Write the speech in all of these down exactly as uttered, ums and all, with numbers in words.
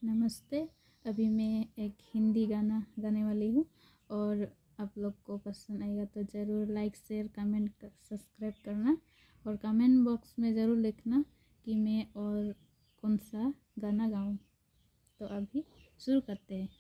नमस्ते। अभी मैं एक हिंदी गाना गाने वाली हूँ और आप लोग को पसंद आएगा तो ज़रूर लाइक शेयर कमेंट कर, सब्सक्राइब करना और कमेंट बॉक्स में ज़रूर लिखना कि मैं और कौन सा गाना गाऊँ। तो अभी शुरू करते हैं।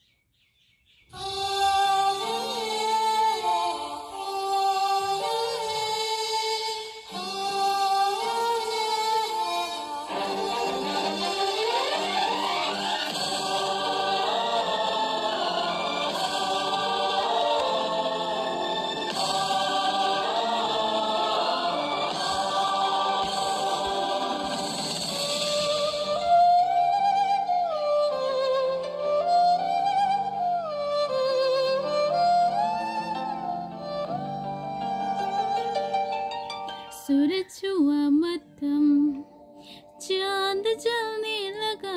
सूरज हुआ मध्यम, चांद जलने लगा,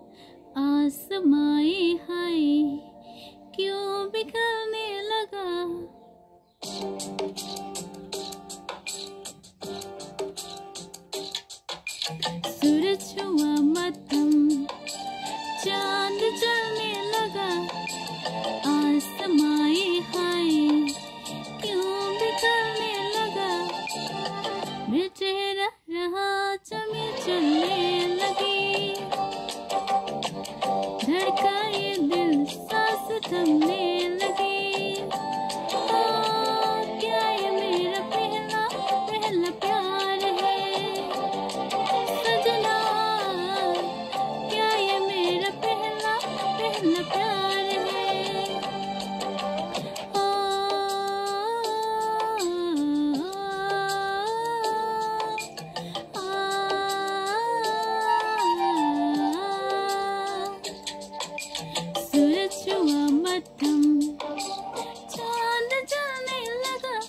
आसमाए हाय क्यों बिखरने लगा। सूरज हुआ मध्यम, चांद जलने लगा, आसमाए हाय क्यों बिखरने लगा। मेरा चेहरा रहा चमी चलने लगी, धड़का ये दिल सांस थमने लगी। आ, क्या ये मेरा पहला पहला प्यार है सजना, क्या ये मेरा पहला पहला प्यार है। सूरज हुआ मध्यम, चांद जलने लगा,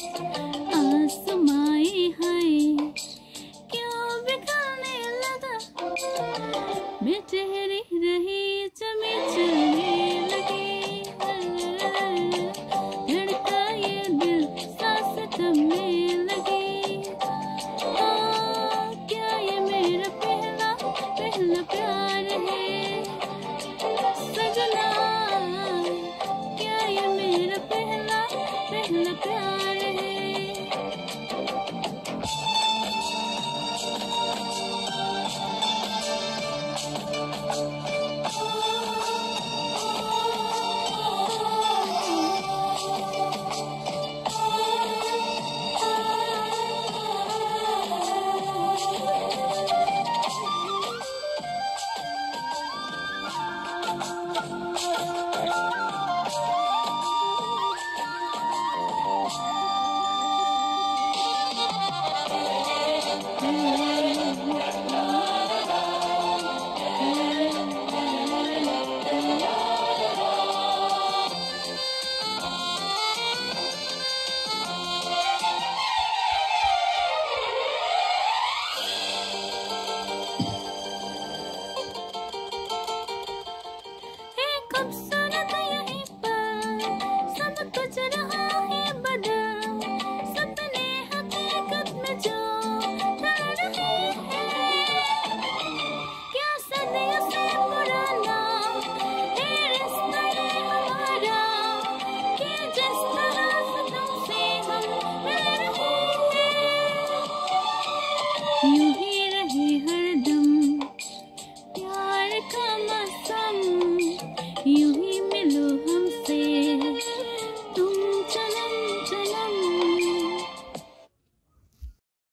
आसमाए हाय क्यों बिखरने लगा। मैं ठहरी रही चमी चलने लगी, धड़का ये दिल सांस थमने लगी। आ, क्या ये मेरा पहला पहला प्यार है सजना, क्या ये मेरा पहला पहला प्यार है। खूबसूरत यहीं पर सब कुछ रहा है बदल, सपने हकीकत में जो ढल रहे हैं। क्या सदियों से पुराना है रिश्ता ये हमारा, कि जिस तरह से तुमसे हम मिल रहे हैं, यूं ही रहे हरदम प्यार का मौसम। You